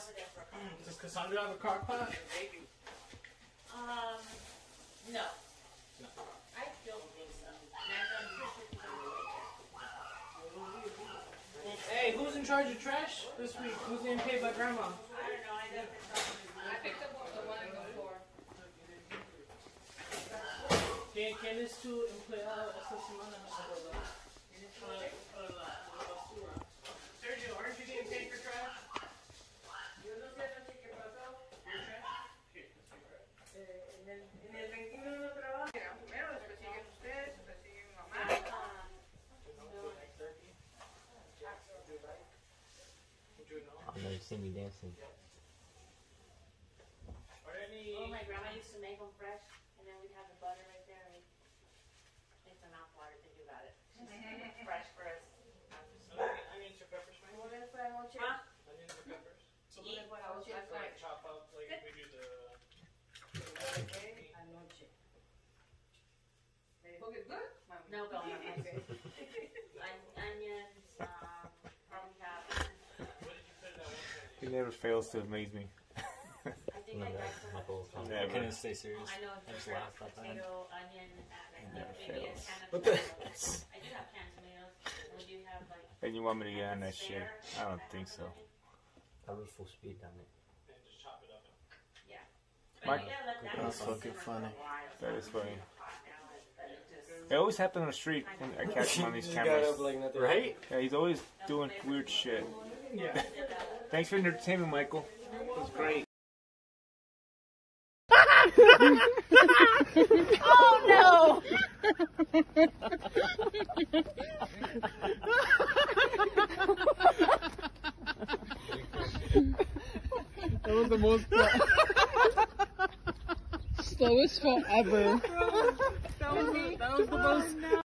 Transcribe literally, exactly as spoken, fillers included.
Does Cassandra have a crock pot? Um, no. I don't think so. Hey, who's in charge of trash this week? Who's getting paid by Grandma? I don't know. I never saw I picked up the one on the floor. ¿Quién, ¿Quién es tu empleado esta semana? Sergio, aren't you getting paid for trash? Yo no sé, no sé qué pasó. ¿Your trash? Here, let's see. En el, en el veintiuno no trabaja. Primero, después siguen ustedes, después siguen mi mamá. I've never seen you dancing. Oh, my grandma used to make them fresh, and then we'd have the butter right there. And make the mouth water to do about it. Fresh for us. Onions or peppers, right? Huh? Onions or peppers? So eat what I was just Like like. chop up, like we do the... Anoche. Okay, good? No, no, no. Onions, um, probably have. He never fails to amaze me. I think I got some. I couldn't stay serious. I know I just it's laughed at that. potato, onion, and Never maybe a fails. can of What the? tomatoes. I do have canned tomatoes. And we do have like. And you want me to get on that shit? I don't think so. I was full speed down it. And just chop it up. Yeah. Mike, But you gotta let that that's simmer fucking for a funny. while. That is funny. But it just- It always happens on the street when I catch him on these Just got cameras. up like nothing. Right? Yeah, he's always doing weird shit. Yeah. Thanks for the entertainment, Michael. It was great. Oh no! That was the most Slowest fall ever. that was the, that was the most